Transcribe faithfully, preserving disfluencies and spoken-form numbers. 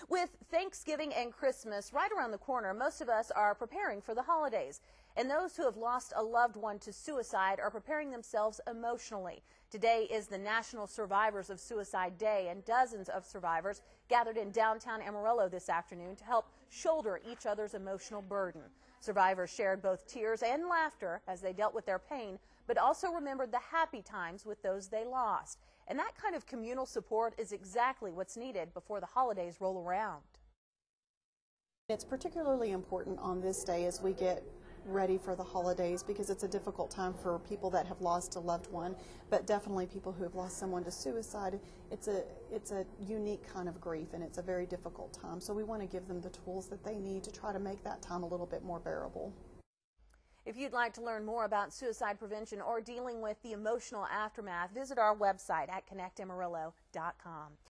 With Thanksgiving and Christmas right around the corner, most of us are preparing for the holidays. And those who have lost a loved one to suicide are preparing themselves emotionally. Today is the National Survivors of Suicide Day, and dozens of survivors gathered in downtown Amarillo this afternoon to help shoulder each other's emotional burden. Survivors shared both tears and laughter as they dealt with their pain, but also remembered the happy times with those they lost. And that kind of communal support is exactly what's needed before the holidays roll around. It's particularly important on this day as we get ready for the holidays, because it's a difficult time for people that have lost a loved one, but definitely people who have lost someone to suicide. It's a it's a unique kind of grief, and it's a very difficult time. So we want to give them the tools that they need to try to make that time a little bit more bearable. If you'd like to learn more about suicide prevention or dealing with the emotional aftermath, visit our website at connect amarillo dot com.